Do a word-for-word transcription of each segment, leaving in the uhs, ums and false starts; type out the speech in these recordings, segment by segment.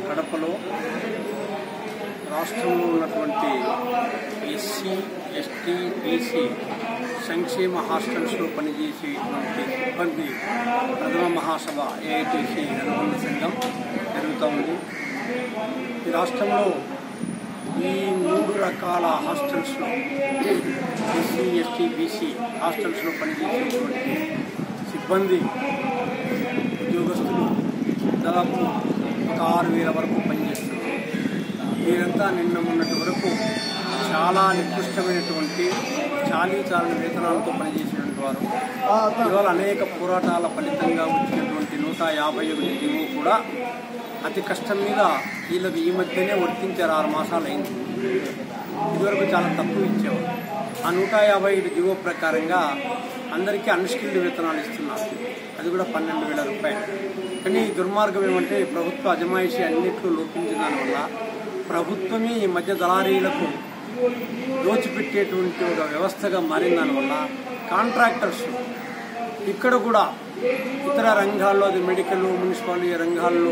కడపలో రాష్ట్రంలో ఉన్నటువంటి ఎస్సీ ఎస్టీ బీసీ సంక్షేమ హాస్టల్స్లో పనిచేసేటువంటి సిబ్బంది ప్రథమ మహాసభ ఏఐటీసీ అనుబంధ సంఘం జరుగుతూ ఉంది. ఈ రాష్ట్రంలో ఈ మూడు రకాల హాస్టల్స్లో ఎస్సీ ఎస్టీ బీసీ హాస్టల్స్లో పనిచేసేటువంటి సిబ్బంది ఉద్యోగస్తులు దాదాపు ఒక ఆరు వేల వరకు పనిచేస్తున్నారు. వీరంతా నిన్న మొన్నటి వరకు చాలా నికృష్టమైనటువంటి చాలీ చాలని వేతనాలతో పనిచేసినటువంటి వారు ఇవాళ అనేక పోరాటాల ఫలితంగా వచ్చినటువంటి నూట యాభై ఒకటి జీవో కూడా అతి కష్టం మీద వీళ్ళకి ఈ మధ్యనే వర్తించారు. ఆరు మాసాలు అయింది. ఇదివరకు చాలా తక్కువ ఇచ్చేవారు. ఆ నూట యాభై ఐదు జీవో ప్రకారంగా అందరికీ అన్స్కిల్డ్ వేతనాలు ఇస్తున్నారు. అది కూడా పన్నెండు వేల రూపాయలు. కానీ దుర్మార్గం ఏమంటే ప్రభుత్వ అజమాయిషీ అన్నింటిలో లోపించిన దానివల్ల ప్రభుత్వమే ఈ మధ్య దళారీలకు దోచిపెట్టేటువంటి ఒక వ్యవస్థగా మారిన దానివల్ల కాంట్రాక్టర్స్ ఇక్కడ కూడా ఇతర రంగాల్లో, అది మెడికల్, మున్సిపాలిటీ రంగాల్లో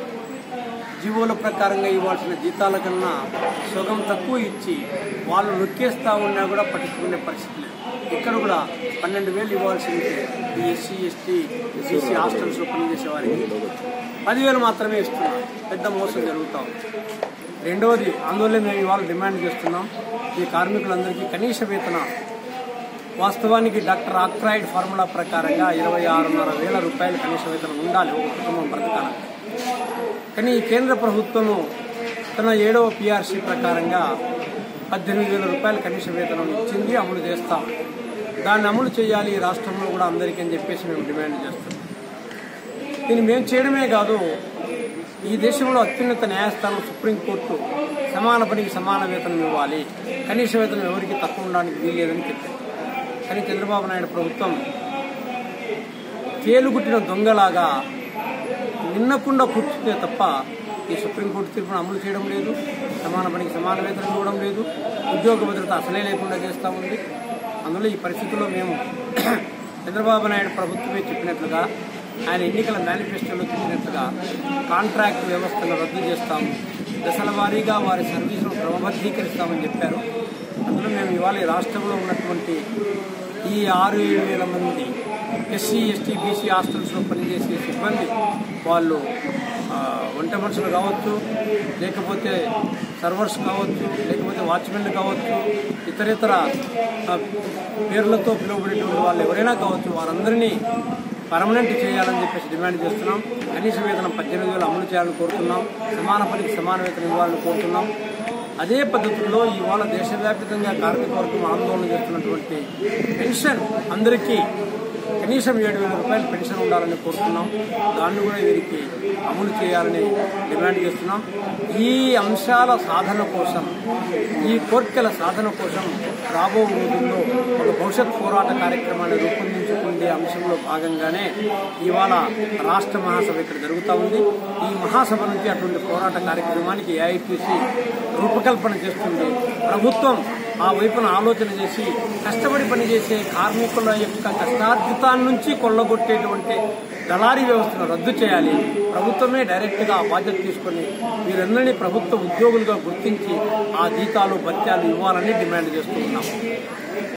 జీవోల ప్రకారంగా ఇవ్వాల్సిన జీతాల కన్నా సగం తక్కువ ఇచ్చి వాళ్ళు నొక్కేస్తూ ఉన్నా కూడా పట్టించుకునే పరిస్థితి లేదు. ఇక్కడ కూడా పన్నెండు వేలు ఇవ్వాల్సిందే ఈ ఎస్సీ ఎస్టీ బీసీ హాస్టల్స్లో పనిచేసే వారికి పదివేలు మాత్రమే ఇస్తున్నారు. పెద్ద మోసం జరుగుతూ ఉంది. రెండవది, అందువల్లే మేము ఇవాళ డిమాండ్ చేస్తున్నాం, ఈ కార్మికులందరికీ కనీస వేతనాలు వాస్తవానికి డాక్టర్ ఆక్ట్రాయిడ్ ఫార్ములా ప్రకారంగా ఇరవై ఆరున్నర వేల రూపాయలు కనీస వేతనం ఉండాలి ఒక కుటుంబం బ్రతకాలంటే. కానీ ఈ కేంద్ర ప్రభుత్వము తన ఏడవ పిఆర్సీ ప్రకారంగా పద్దెనిమిది వేల రూపాయలు కనీస వేతనం ఇచ్చింది, అమలు చేస్తాం. దాన్ని అమలు చేయాలి ఈ రాష్ట్రంలో కూడా అందరికీ అని చెప్పేసి మేము డిమాండ్ చేస్తున్నాం. దీన్ని మేము చేయడమే కాదు, ఈ దేశంలో అత్యున్నత న్యాయస్థానం సుప్రీంకోర్టు సమాన పనికి సమాన వేతనం ఇవ్వాలి, కనీస వేతనం ఎవరికి తక్కువ ఉండడానికి వీల్లేదని చెప్పింది. కానీ చంద్రబాబు నాయుడు ప్రభుత్వం తేలుగుట్టిన దొంగలాగా నిన్నకుండా కూర్చుంటే తప్ప ఈ సుప్రీంకోర్టు తీర్పును అమలు చేయడం లేదు, సమాన పనికి సమాన వేతనం ఇవ్వడం లేదు, ఉద్యోగ భద్రత అసలే లేకుండా చేస్తూ ఉంది. అందులో ఈ పరిస్థితుల్లో మేము చంద్రబాబు నాయుడు ప్రభుత్వమే చెప్పినట్లుగా, ఆయన ఎన్నికల మేనిఫెస్టోలో చెప్పినట్లుగా కాంట్రాక్ట్ వ్యవస్థను రద్దు చేస్తాము, దశల వారీగా వారి సర్వీసును క్రమబద్ధీకరిస్తామని చెప్పారు. అందులో మేము ఇవాళ రాష్ట్రంలో ఉన్నటువంటి ఈ ఆరు ఏడు వేల మంది ఎస్సీ ఎస్టీ బీసీ హాస్టల్స్లో పనిచేసే సిబ్బంది, వాళ్ళు వంట మనుషులు కావచ్చు, లేకపోతే సర్వర్స్ కావచ్చు, లేకపోతే వాచ్మెన్లు కావచ్చు, ఇతరేతర పేర్లతో పిలువబడేటువంటి వాళ్ళు ఎవరైనా కావచ్చు, వారందరినీ పర్మనెంట్ చేయాలని చెప్పేసి డిమాండ్ చేస్తున్నాం. కనీస వేతనం పద్దెనిమిది వేలు అమలు చేయాలని కోరుతున్నాం. సమాన పనికి సమాన వేతనం ఇవ్వాలని కోరుతున్నాం. అదే పద్ధతుల్లో ఇవాళ దేశవ్యాప్తంగా కార్మిక వర్గం ఆందోళన చేస్తున్నటువంటి పెన్షన్ అందరికీ కనీసం ఏడు వేల రూపాయలు పెన్షన్ ఉండాలని కోరుతున్నాం. దాన్ని కూడా వీరికి అమలు చేయాలని డిమాండ్ చేస్తున్నాం. ఈ అంశాల సాధన కోసం, ఈ కోర్కెల సాధన కోసం రాబో రోజుల్లో ఒక భవిష్యత్ పోరాట కార్యక్రమాన్ని రూపొందించుకునే అంశంలో భాగంగానే ఇవాళ రాష్ట్ర మహాసభ ఇక్కడ జరుగుతూ ఉంది. ఈ మహాసభ నుంచి అటువంటి పోరాట కార్యక్రమానికి ఏఐటీసీ రూపకల్పన చేస్తుంది. ప్రభుత్వం ఆ వైపున ఆలోచన చేసి కష్టపడి పనిచేసే కార్మికుల యొక్క కష్టార్జితాన్ని నుంచి కొల్లగొట్టేటువంటి దళారీ వ్యవస్థను రద్దు చేయాలి. ప్రభుత్వమే డైరెక్ట్గా ఆ బాధ్యత తీసుకొని వీరందరినీ ప్రభుత్వ ఉద్యోగులుగా గుర్తించి ఆ జీతాలు భత్యాలు ఇవ్వాలని డిమాండ్ చేస్తూ ఉన్నాం.